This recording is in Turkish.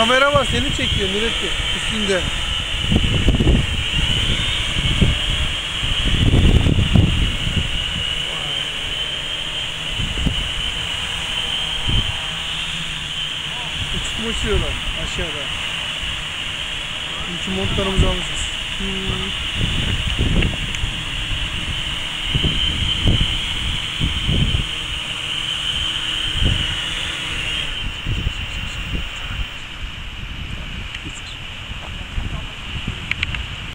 kamera var seni çekiyor Nurettin üstünde. Uçuyorlar aşağıda. İki montlarımızı almışız.